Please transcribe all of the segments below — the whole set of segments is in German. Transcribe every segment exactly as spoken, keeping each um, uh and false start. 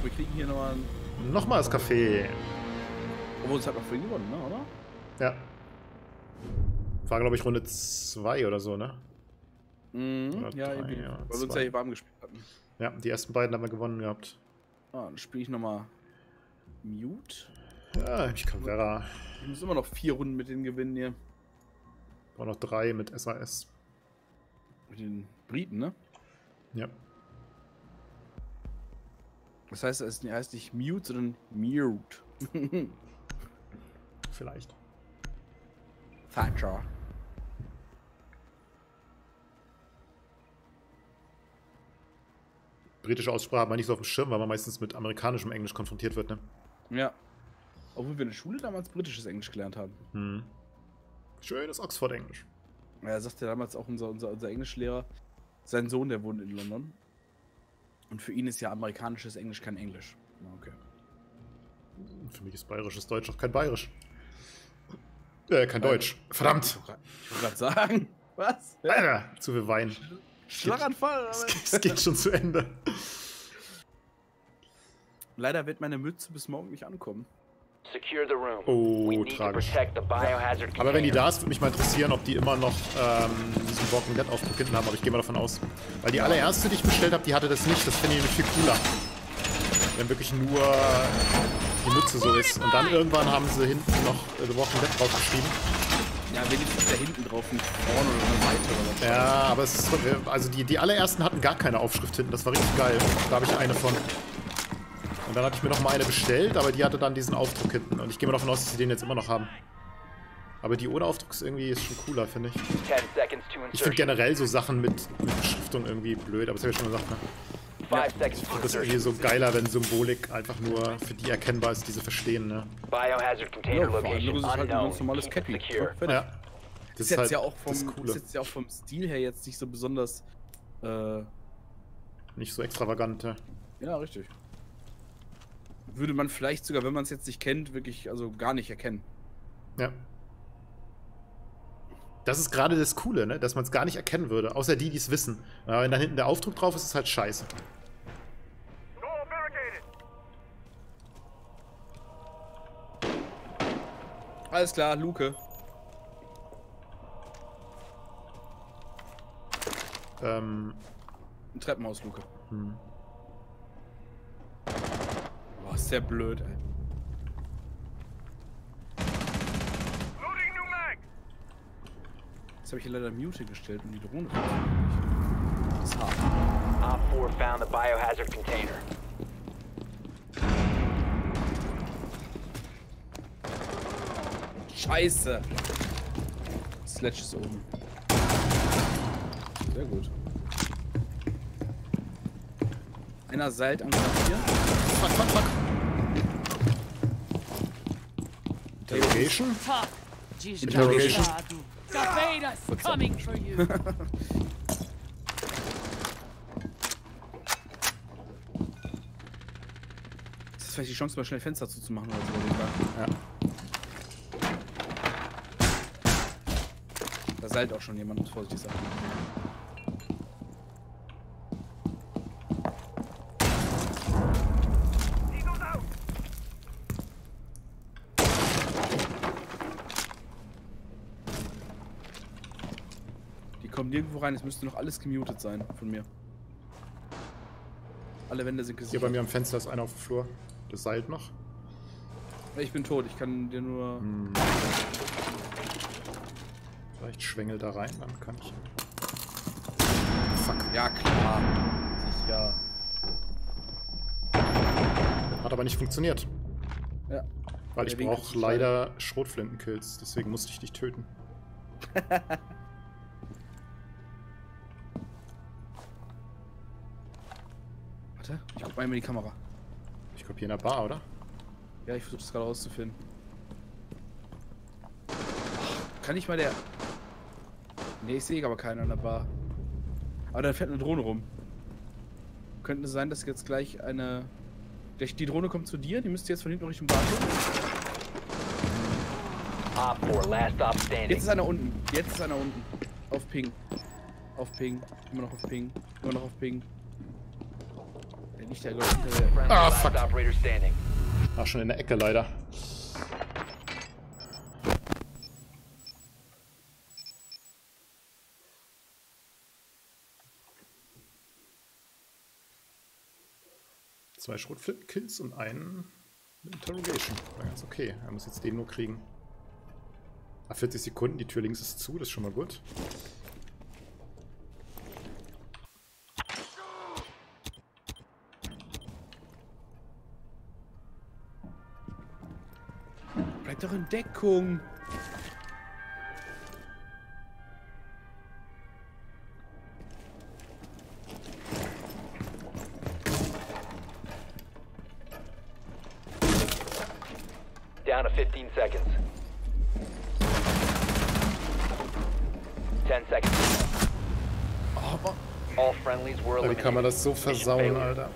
wir kriegen hier nochmal ein... Nochmal das Café. Obwohl, es hat noch vorhin gewonnen, ne, oder? Ja. War, glaube ich, Runde zwei oder so, ne? Mhm, oder ja, drei, irgendwie. ja, Weil wir uns zwei. ja hier warm gespielt hatten. Ja, die ersten beiden haben wir gewonnen gehabt. Ah, dann spiele ich nochmal Mute. Ja, ich kann Vera. Ich muss immer noch vier Runden mit denen gewinnen hier. War noch drei mit S A S. Mit den Briten, ne? Ja. Das heißt, es heißt nicht Mute, sondern Mute. Vielleicht. Thatcher. Britische Aussprache hat man nicht so auf dem Schirm, weil man meistens mit amerikanischem Englisch konfrontiert wird, ne? Ja. Obwohl wir in der Schule damals britisches Englisch gelernt haben. Hm. Schönes Oxford-Englisch. Ja, sagte damals auch unser, unser, unser Englischlehrer, sein Sohn, der wohnt in London. Und für ihn ist ja amerikanisches Englisch kein Englisch. Okay. Für mich ist bayerisches Deutsch auch kein bayerisch. Äh, kein Deutsch. Verdammt! Ich wollte gerade sagen. Was? Ja. Alter, zu viel Wein. Schlaganfall. Es geht, es geht schon zu Ende. Leider wird meine Mütze bis morgen nicht ankommen. Oh, tragisch. Aber wenn die da ist, würde mich mal interessieren, ob die immer noch ähm, diesen Walking Dead Aufdruck hinten haben, aber ich gehe mal davon aus. Weil die allererste, die ich bestellt habe, die hatte das nicht. Das finde ich nämlich viel cooler. Wenn wirklich nur die Mütze so ist. Und dann irgendwann haben sie hinten noch äh, The Walking Dead draufgeschrieben. Ja, wenigstens da hinten drauf, nicht vorne oder an der Seite oder was. Ja, aber es ist, also die, die allerersten hatten gar keine Aufschrift hinten. Das war richtig geil. Da habe ich eine von. Und dann hatte ich mir noch mal eine bestellt, aber die hatte dann diesen Aufdruck hinten. Und ich gehe mal davon aus, dass sie den jetzt immer noch haben. Aber die ohne Aufdruck ist irgendwie ist schon cooler, finde ich. Ich finde generell so Sachen mit, mit Beschriftung irgendwie blöd, aber das habe ich schon gesagt, ne? Ja, ich finde das irgendwie so geiler, wenn Symbolik einfach nur für die erkennbar ist, die sie verstehen, ne? Ja, für andere ist es halt ein ganz normales Cappy. Ja, ja. Das ist jetzt halt ja auch vom, das Coole. ist jetzt ja auch vom Stil her jetzt nicht so besonders. Äh, Nicht so extravagant, ja. Ja, richtig. Würde man vielleicht sogar, wenn man es jetzt nicht kennt, wirklich also gar nicht erkennen. Ja. Das ist gerade das Coole, ne? Dass man es gar nicht erkennen würde, außer die, die es wissen. Aber wenn da hinten der Aufdruck drauf ist, ist es halt scheiße. Alles klar, Luke. Ähm. Ein Treppenhaus, Luke. Hm. Boah, ist der blöd, ey. Jetzt habe ich hier leider Mute gestellt und die Drohne funktioniert nicht. Das ist hart. Op four found the biohazard container. Scheiße! Sledge ist oben. Sehr gut. Einer seilt am Klavier. Fuck, fuck, fuck. Interrogation? Interrogation. Gabeda's coming for you. Das ist vielleicht die Chance, mal schnell Fenster zuzumachen oder so. Ja. Da seilt auch schon jemand, muss vorsichtig sein. Die kommen nirgendwo rein, es müsste noch alles gemutet sein von mir. Alle Wände sind Hier gesichert. bei mir am Fenster ist einer auf dem Flur. Das seilt noch. Ich bin tot, ich kann dir nur... Hm. Vielleicht schwängel da rein, dann kann ich... Fuck. Ja, klar. Sicher. Hat aber nicht funktioniert. Ja. Weil ich Der Winkel brauche ist leider Schrotflintenkills, deswegen musste ich dich töten. Warte, ich guck mal in die Kamera. Ich glaube hier in der Bar, oder? Ja, ich versuche das gerade rauszufinden. Kann ich mal der... Ne, ich sehe aber keinen an der Bar. Aber da fährt eine Drohne rum. Könnte es sein, dass jetzt gleich eine... Die Drohne kommt zu dir, die müsste jetzt von hinten Richtung Bar gehen. Op four, last stop standing. Jetzt ist einer unten. Jetzt ist einer unten. Auf Ping. Auf Ping. Immer noch auf Ping. Immer noch auf Ping. Der Nicht der Leute. Der Friendly Ah, last fuck. operator standing. Ach, schon in der Ecke leider. Zwei Schrotflintenkills und einen mit Interrogation. War ganz okay. Er muss jetzt den nur kriegen. Ah, vierzig Sekunden, die Tür links ist zu, das ist schon mal gut. Bleib doch in Deckung. Down to fifteen seconds. ten seconds. Oh, aber All friendlies were Aber wie eliminated. kann man das so Mission versauen, failure. Alter?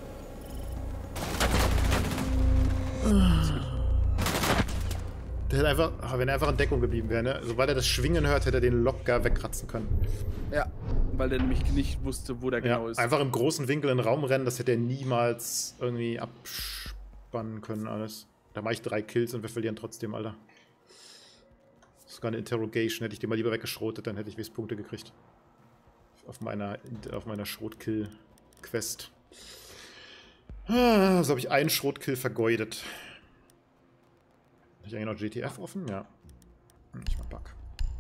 Der hätte einfach, ah, wenn er einfach in Deckung geblieben wäre, ne? Sobald er das Schwingen hört, hätte er den locker wegkratzen können. ja, weil der nämlich nicht wusste, wo der Ja, genau ist. einfach im großen Winkel in den Raum rennen, das hätte er niemals irgendwie abspannen können, alles. Da mache ich drei Kills und wir verlieren trotzdem, Alter. Sogar eine Interrogation hätte ich den mal lieber weggeschrotet, dann hätte ich wenigstens Punkte gekriegt. Auf meiner, auf meiner Schrotkill-Quest. Ah, so habe ich einen Schrotkill vergeudet. Habe ich eigentlich noch G T F offen? Ja. Hm, ich mach Bug.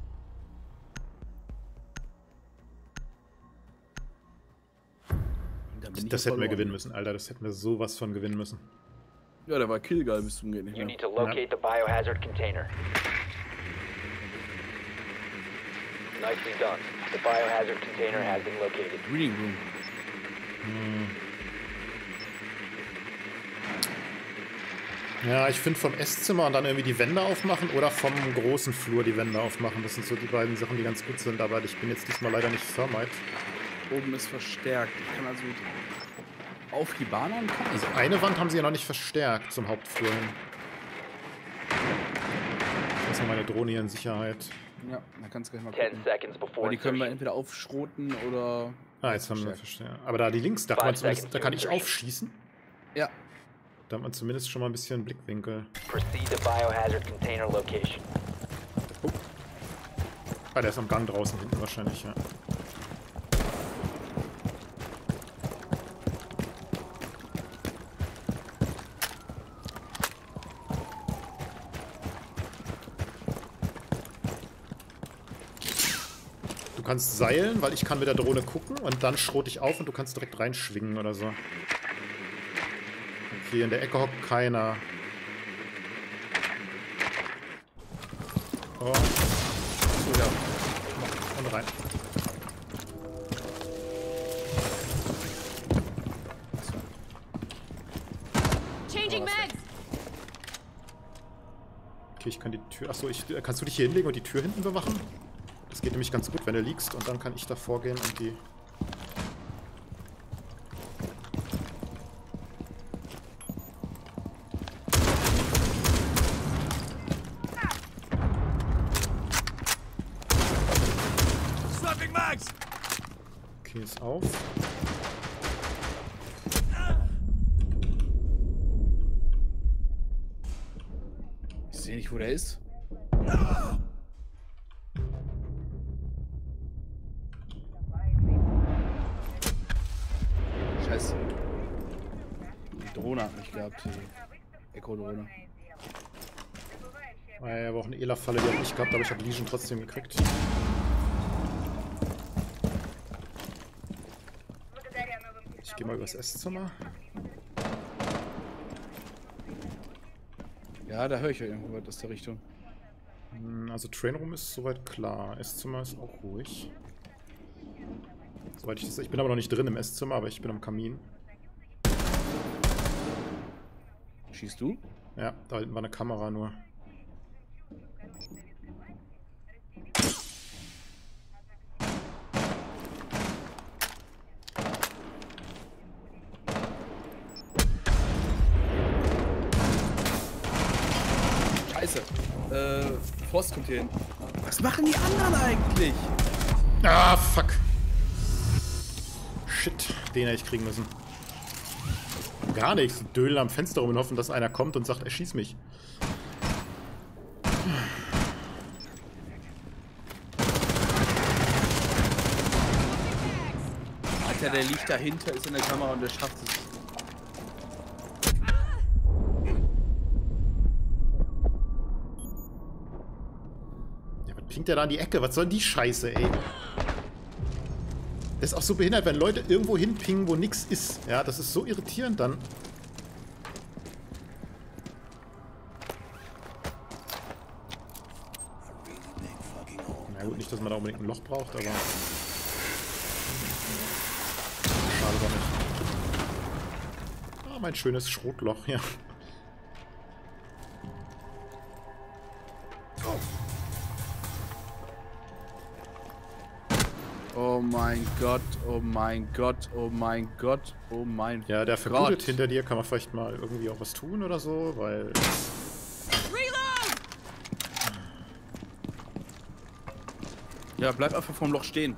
Da bin ich Das ja hätten wir verloren. gewinnen müssen, Alter. Das hätten wir sowas von gewinnen müssen. Ja, der war killgeil bis zum Gehen nicht You mehr. need to locate the biohazard container. Nicely done. The biohazard container has been located. Reading Room. Ja, ich finde vom Esszimmer und dann irgendwie die Wände aufmachen oder vom großen Flur die Wände aufmachen. Das sind so die beiden Sachen, die ganz gut sind. Aber ich bin jetzt diesmal leider nicht Thermite. Oben ist verstärkt. Ich kann also auf die Bahn und kann Also eine Wand haben sie ja noch nicht verstärkt zum Hauptflur hin. Das ist noch meine Drohne hier in Sicherheit. Ja, dann kannst du gleich mal ten gucken. seconds before Weil die können wir insertion. entweder aufschroten oder... Ah, jetzt haben wir verstärkt. Aber da die links, da kann, man zumindest, da kann ich aufschießen. Ja. Da hat man zumindest schon mal ein bisschen Blickwinkel. Proceed to biohazard container location. Ah, der ist am Gang draußen hinten wahrscheinlich, ja. Du kannst seilen, weil ich kann mit der Drohne gucken und dann schrote ich auf und du kannst direkt reinschwingen oder so. Okay, in der Ecke hockt keiner. Oh. So, ja. Und rein. Changing mags. Okay, ich kann die Tür... Achso, ich, kannst du dich hier hinlegen und die Tür hinten bewachen? Das geht nämlich ganz gut, wenn du liegst und dann kann ich da vorgehen und die... Swapping mags. Okay, ist auf. Ich sehe nicht, wo der ist. Scheiße. Die Drohne hat mich gehabt, die Echo-Drohne. Ah, ja, aber auch eine Ela-Falle, die hab ich gehabt, aber ich habe Legion trotzdem gekriegt. Ich gehe mal übers Esszimmer. Ja, da höre ich ja irgendwo was aus der Richtung. Hm, Also Trainroom ist soweit klar. Esszimmer ist auch ruhig. Soweit ich das... Ich bin aber noch nicht drin im Esszimmer, aber ich bin am Kamin. Schießt du? Ja, da hinten war eine Kamera nur. Scheiße. Äh, Frost kommt hier hin. Was machen die anderen eigentlich? Ah, fuck. Shit, den hätte ich kriegen müssen. Gar nichts. Die dödeln am Fenster rum und hoffen, dass einer kommt und sagt, erschieß mich. Alter, der liegt dahinter, ist in der Kamera und der schafft es. Ja, was pinkt der da an die Ecke? Was soll denn die Scheiße, ey? Das ist auch so behindert, wenn Leute irgendwo hinpingen, wo nichts ist. Ja, das ist so irritierend dann. Na gut, nicht, dass man da unbedingt ein Loch braucht, aber... Schade doch nicht. Ah, mein schönes Schrotloch, ja. Oh mein Gott, oh mein Gott, oh mein Gott, oh mein Gott. Ja, der verblutet hinter dir. Kann man vielleicht mal irgendwie auch was tun oder so, weil... Reload! Ja, bleib einfach vorm Loch stehen.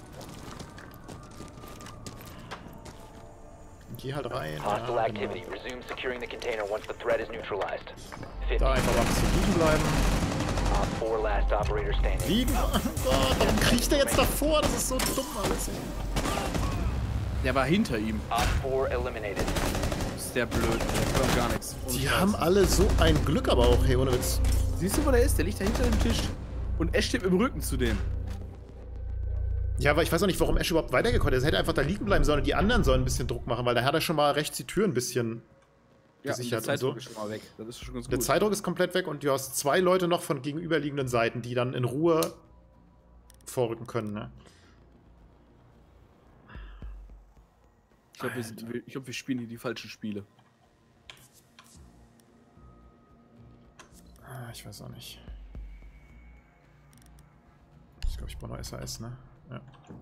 Geh halt rein. Hostile Ja, activity. genau. Resume securing the container once the threat is neutralized. Da einfach mal ein bisschen liegen bleiben. Op four last operator standing. Liegen? Oh Gott, warum kriecht der jetzt davor? Das ist so dumm alles, ey. Der war hinter ihm. Op four eliminated. Ist der blöd, der kann gar nichts. Ohne Die Scheiß. haben alle so ein Glück aber auch, hey, ohne Witz. Siehst du, wo der ist? Der liegt da hinter dem Tisch. Und Ash steht im Rücken zu dem. Ja, aber ich weiß auch nicht, warum Ash überhaupt weitergekommen ist. Er hätte einfach da liegen bleiben sollen und die anderen sollen ein bisschen Druck machen, weil da hat er schon mal rechts die Tür ein bisschen Ja, und der gesichert und so. Zeitdruck ist schon mal weg. Das ist schon ganz Der gut. Zeitdruck ist komplett weg und du hast zwei Leute noch von gegenüberliegenden Seiten, die dann in Ruhe vorrücken können, ne? Ich glaube, wir, sind- wir, ich glaub, wir spielen hier die falschen Spiele. Ah, ich weiß auch nicht. Ich glaube, ich brauche noch S A S, ne? Ja.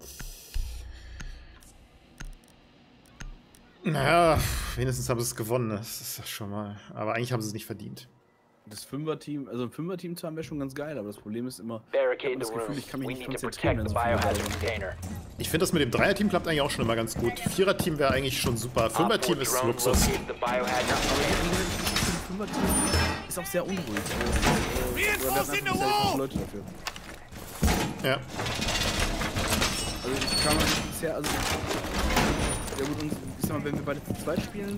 Naja, wenigstens haben sie es gewonnen, das ist das schon mal. Aber eigentlich haben sie es nicht verdient. Das Fünfer-Team, also ein Fünfer-Team zu haben wäre schon ganz geil, aber das Problem ist immer, ich Barricade habe das the Gefühl, room. ich kann mich We nicht need to konzentrieren, protect wenn the so viele biohazard da sind. container. Ich finde das mit dem Dreierteam klappt eigentlich auch schon immer ganz gut. Viererteam wäre eigentlich schon super. Op four Fünferteam ist drone Luxus. located the biohazard container. Ein Fünfer-Team ist auch sehr unruhig. Also, äh, oder werden einfach nicht sehr viele Leute dafür. Ja. Also ich kann mal bisher, also ja gut, und ich sag mal, wenn wir beide zu zweit spielen,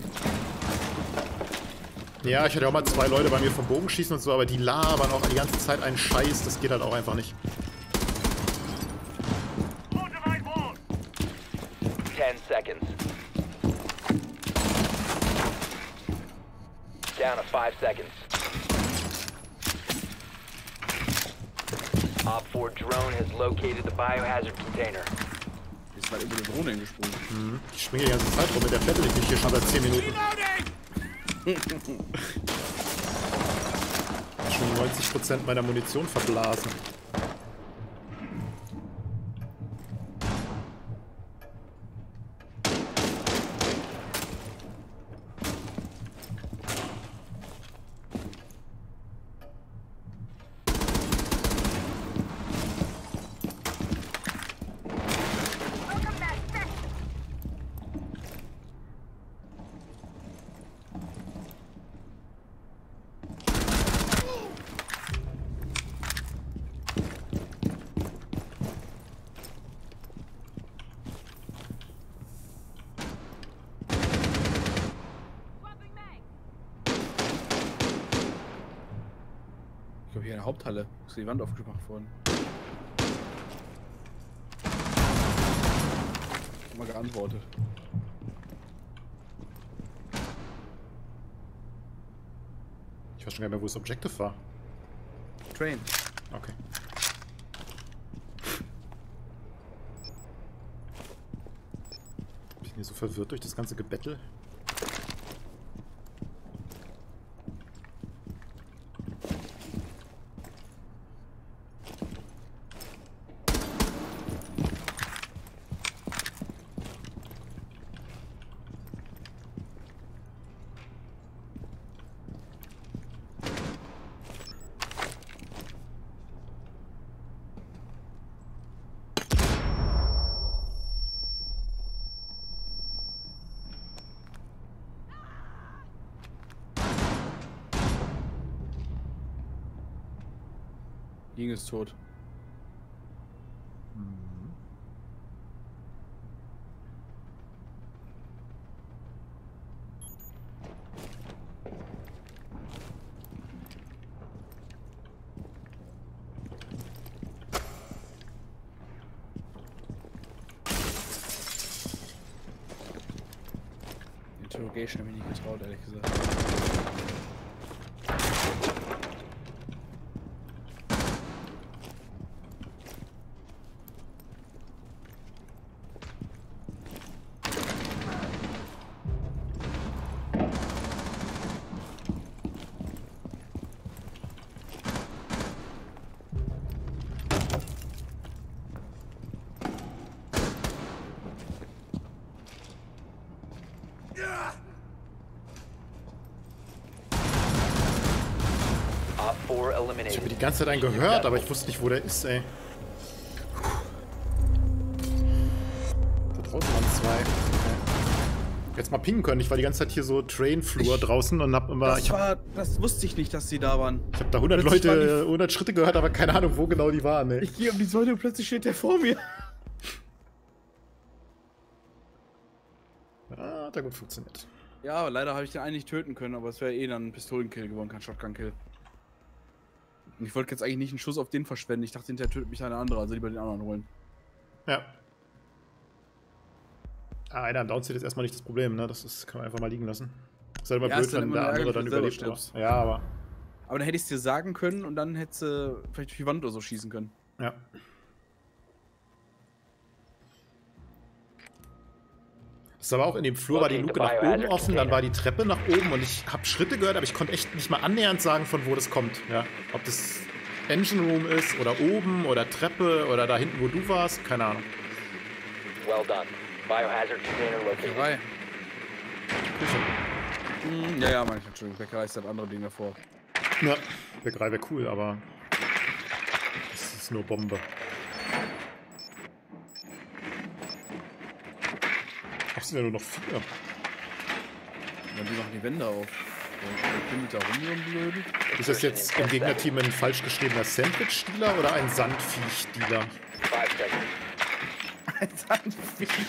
Ja, ich hatte auch mal zwei Leute bei mir vom Bogenschießen und so, aber die labern auch die ganze Zeit einen Scheiß. Das geht halt auch einfach nicht. Ten seconds. Down to five seconds. Op four drone has located the biohazard container. ist halt über die Drohne hingesprungen. Ich springe die ganze Zeit rum, mit der Fette liegt mich hier schon seit zehn Minuten. Schon neunzig Prozent meiner Munition verblasen. Ich glaube, hier in der Haupthalle ist die Wand aufgemacht worden. Ich hab mal geantwortet. Ich weiß schon gar nicht mehr, wo das Objective war. Train. Okay. Ich bin hier so verwirrt durch das ganze Gebettel. Ying ist tot. Interrogation habe ich nicht getraut, ehrlich gesagt. Ich habe die ganze Zeit einen gehört, aber ich wusste nicht, wo der ist, ey. Da draußen waren zwei. Okay. Jetzt mal pingen können. Ich war die ganze Zeit hier so Train-Flur draußen und hab immer... Das, ich hab, war, das wusste ich nicht, dass sie da waren. Ich habe da hundert Leute, hundert Schritte gehört, aber keine Ahnung, wo genau die waren, ey. Ich gehe um die Säule und plötzlich steht der vor mir. Ah, hat ja gut funktioniert. Ja, aber leider habe ich den einen nicht töten können, aber es wäre eh dann ein Pistolenkill geworden, kein Shotgun-Kill. Und ich wollte jetzt eigentlich nicht einen Schuss auf den verschwenden. Ich dachte, hinterher tötet mich eine andere, also lieber den anderen holen. Ja. Ah, einer am Downseat ist erstmal nicht das Problem, ne? Das ist, kann man einfach mal liegen lassen. Ist halt immer Ja, blöd, ist dann wenn immer der andere ärgerlich, dann wenn du überlebt. selber Aber, stirbst. ja, aber... Aber dann hätte ich es dir sagen können und dann hättest du vielleicht durch die Wand oder so schießen können. Ja. Das ist aber auch in dem Flur, war die Luke nach oben offen, dann war die Treppe nach oben und ich habe Schritte gehört, aber ich konnte echt nicht mal annähernd sagen, von wo das kommt. Ja. Ob das Engine Room ist oder oben oder Treppe oder da hinten, wo du warst, keine Ahnung. Well done. Biohazard container located. Bäckerei. Küche. Hm, ja, ja, manchmal, Entschuldigung. Bäckerei ist das andere Ding davor. Ja, Bäckerei wäre cool, aber das ist nur Bombe. Ach, sind ja nur noch vier. Ja, die machen die Wände auf. Der findet da rum, so ein Blöden. Ist das jetzt im Gegnerteam ein falsch geschriebener Sandwich-Dealer oder ein Sandviech-Dealer? Five seconds. Ein Sandviech.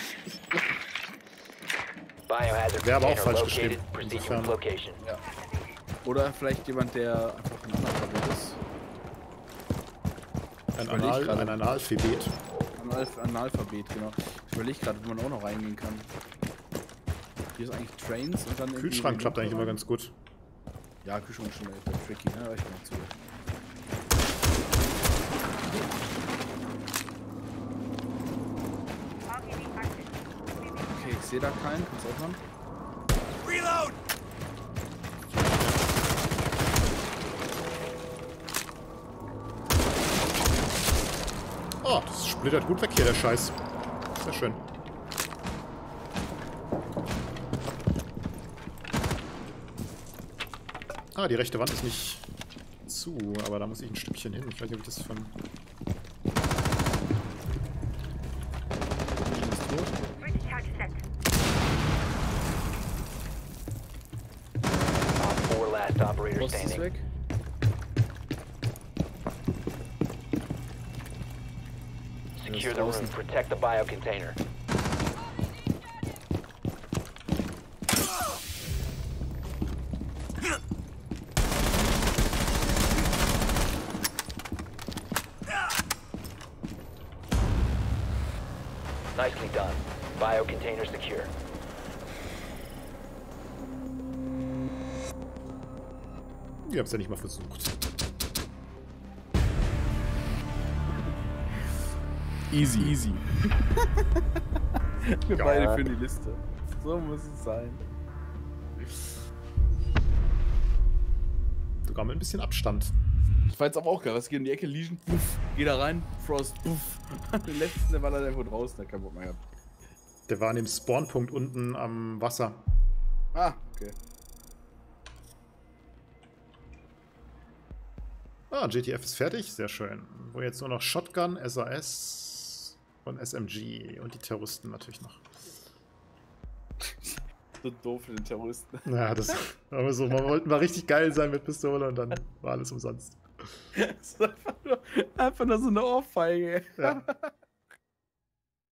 Biohazard Wäre aber auch container falsch located. geschrieben. Proceed Insofern. with location. Ja. Oder vielleicht jemand, der einfach ein Analphabet ist. Ein, überleg Anal, gerade. ein Analphabet. Anal Analphabet, genau. Ich überlege gerade, wo man auch noch reingehen kann. Hier ist eigentlich Trains und dann... Kühlschrank klappt eigentlich immer ganz gut. Ja, Kühlschrank ist schon etwas tricky, ne? Aber ich komme zu. Okay, ich sehe da keinen. Kannst du aufmachen? Reload! Oh, das splittert gut weg hier, der Scheiß. Sehr schön. Ah, die rechte Wand ist nicht zu, aber da muss ich ein Stückchen hin. Ich weiß nicht, ob ich das von... Op four last operator Post ist standing. weg. Secure the room. Protect the bio container. Nicely done. Bio container secure. Ihr habt es ja nicht mal versucht. Easy. Easy. Wir Ja. beide für die Liste. So muss es sein. Sogar mit ein bisschen Abstand. Ich war jetzt aber auch geil. Was geht in die Ecke? Legion, puff. Geh da rein. Frost, puff. Den letzten, der war dann irgendwo draußen. Der keinen Bock mehr gehabt. Der war an dem Spawnpunkt unten am Wasser. Ah, okay. Ah, J T F ist fertig. Sehr schön. Wo jetzt nur noch Shotgun, S A S und S M G. Und die Terroristen natürlich noch. So doof für den Terroristen. Ja, das aber so. Man wollte mal richtig geil sein mit Pistole und dann war alles umsonst. Das ist einfach nur, einfach nur so eine Ohrfeige. Ja.